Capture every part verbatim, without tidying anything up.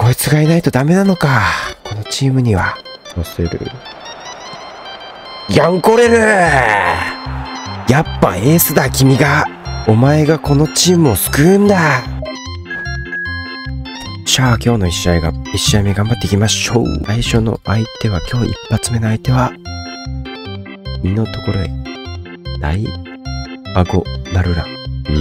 こいつがいないとダメなのか、このチームには。させる。ヤンコレル、やっぱエースだ君が。お前がこのチームを救うんだ。さあ今日のいち試合がいち試合目頑張っていきましょう。最初の相手は、今日一発目の相手は身のところへ大顎ナルラン。うん、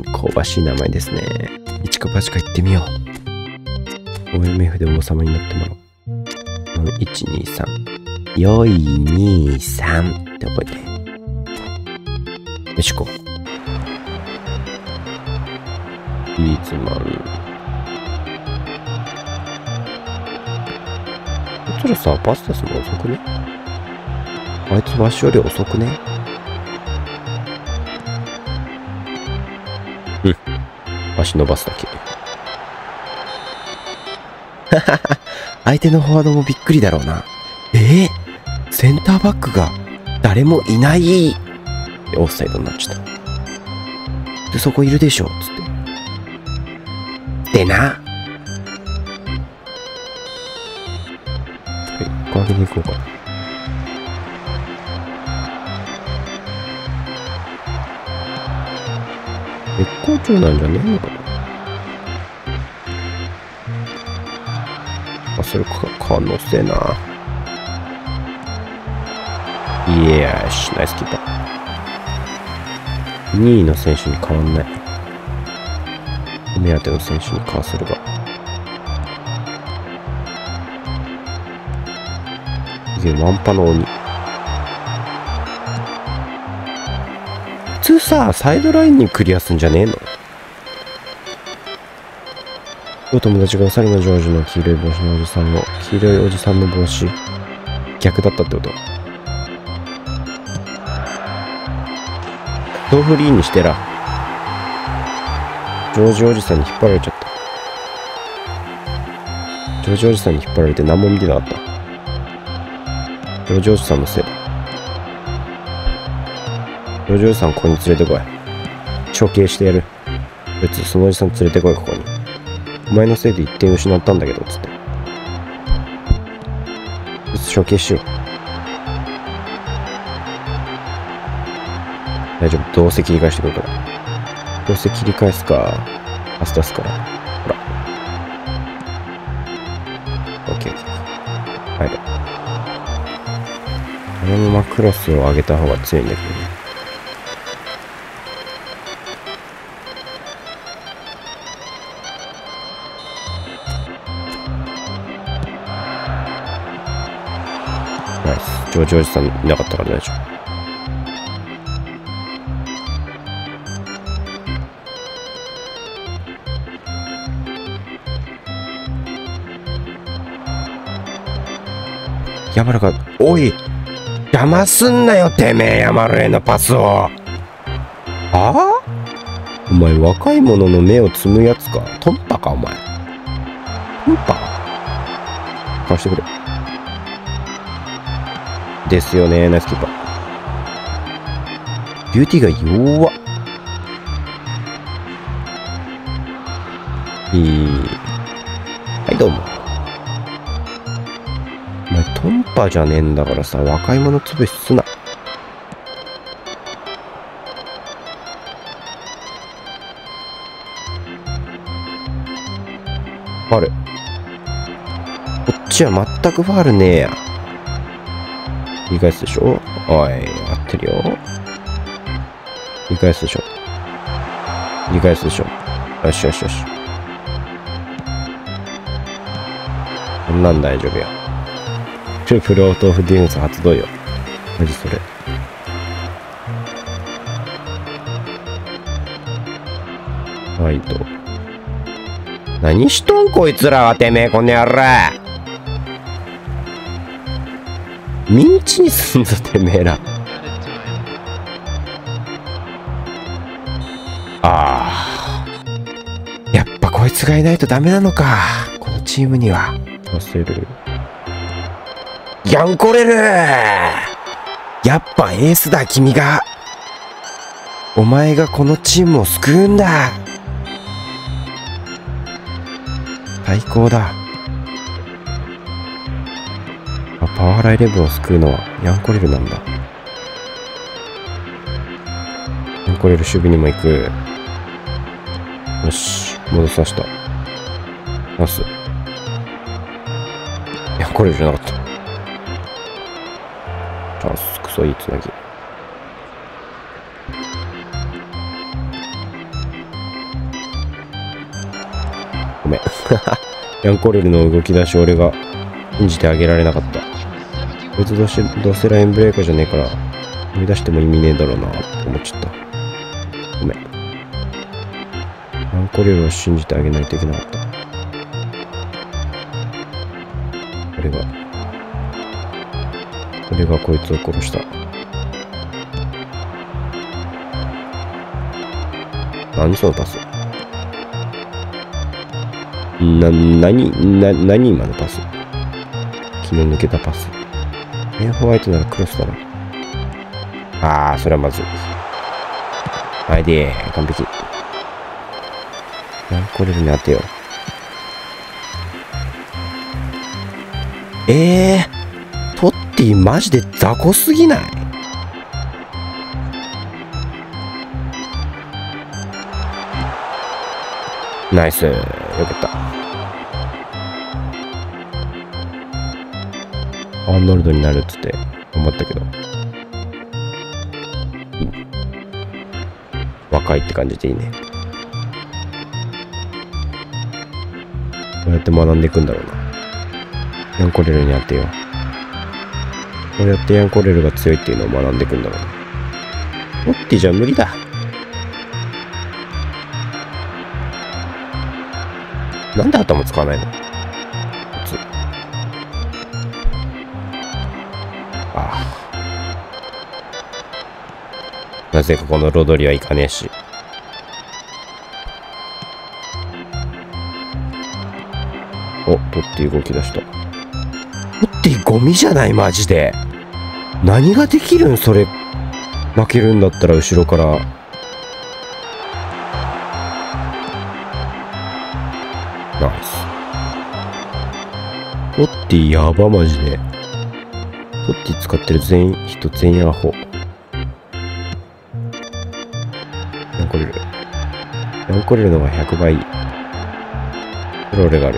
香ばしい名前ですね。一か八か行ってみよう。 オーエムエフ で王様になってもらおう。いちにさん、よいにさんって覚えて。よしこビーツマン。こっちらさ、パスタスも遅くね？あいつわしより遅くね？うん。足伸ばすだけ。相手のフォワードもびっくりだろうな。えー、センターバックが誰もいない。オフサイドになっちゃった。で、そこいるでしょ、つって。でな。はい、ここ上げに行こうかな。絶好調なんじゃねえのかな。あ、それか、可能性な。いやーし、ナイスキーパー。にいの選手に変わんない。目当ての選手にかわせるが。いや、ワンパの鬼。普通さ、サイドラインにクリアすんじゃねえの？お友達がお猿のジョージの黄色い帽子のおじさんを、黄色いおじさんの帽子、逆だったってこと？豆腐リーにしてら。ジョージおじさんに引っ張られちゃった。ジョージおじさんに引っ張られて何も見てなかった。ジョージおじさんのせいだ。ジョージおじさんここに連れてこい。処刑してやる。別にそのおじさん連れてこい、ここに。お前のせいでいってん失ったんだけど、つって。処刑しよう。大丈夫。どうせ切り返してくるから。どうせ切り返すか、パス出すから。ほら。オッケー。はい。このままクロスを上げた方が強いんだけどね。ナイス。ジョージおじさんいなかったから大丈夫。ヤマルが、おい邪魔すんなよてめえ、ヤマルへのパスを。ああ、お前若い者の目を摘むやつか。トンパかお前。トンパ貸してくれですよね。ナイスキーパー。ビューティーが弱っ。いい。はいどうも。お前トンパじゃねえんだからさ、若い者潰しすな。ファウル。こっちは全くファウルねえや。言い返すでしょ。おい、合ってるよ。言い返すでしょ。言い返すでしょ。よしよしよし。こんなん大丈夫よ。トリプルオートオフディフェンス発動よ。マジそれ。はいと。何しとんこいつらは、てめえこの野郎。ミンチにすんぞてめえら。ああ、やっぱこいつがいないとダメなのか、このチームには。させる。ヤンコレル、やっぱエースだ君が。お前がこのチームを救うんだ。最高だ。 パワハライレブンを救うのはヤンコレルなんだ。ヤンコレル守備にも行く。よし、戻さした。パス。ヤンコレルじゃなかった。チャンス、クソいいつなぎ。ごめん。ヤンコレルの動き出し俺が信じてあげられなかった。こいつどうし、どうせラインブレーカーじゃねえから、思い出しても意味ねえだろうなって思っちゃった。ごめん。ヤンコレルを信じてあげないといけなかった。俺が、俺がこいつを殺した。何そのパス。な、なに、な、何今のパス。気の抜けたパス。ベンホワイトならクロスだろ。ああ、それはまずい。はいでー、完璧。ヤンコレルに当てよう。ええー、トッティマジで雑魚すぎない？ナイス。よかった。アーノルドになるっつって思ったけど、いい。若いって感じでいいね。どうやって学んでいくんだろうな。ヤンコレルに当てよう。こうやってヤンコレルが強いっていうのを学んでいくんだろうな。トッティじゃ無理だ。なんで頭使わないの？ああ。なぜかこのロドリはいかねえし。お、トッティ動き出した。トッティゴミじゃない、マジで。何ができるんそれ。負けるんだったら後ろから。ナイス。トッティやば、マジで。トッティ使ってる全員、人全員アホ。ヤンコレル。ヤンコレルの方がひゃくばいいい。それ俺がある。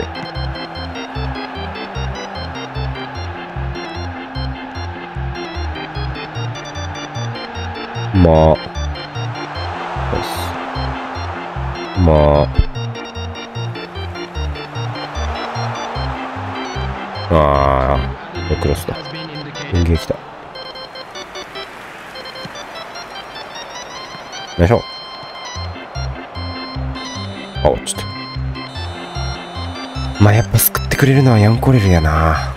まあ。よし。まあ。ああ、クロスだ。人間来た。よいしょ。あ、落ちた。まあやっぱ救ってくれるのはヤンコレルやな。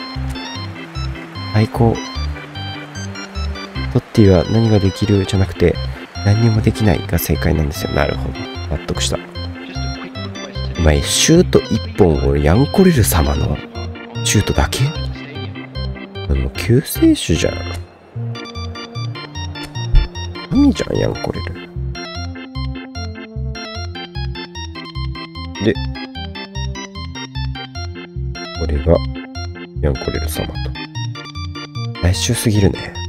最高。トッティは何ができるじゃなくて何にもできないが正解なんですよ。なるほど。納得した。お前シュートいっぽんをヤンコレル様のシュートだけ？あの救世主じゃん。神じゃん、ヤンコレル。で、これがヤンコレル様と。来週すぎるね。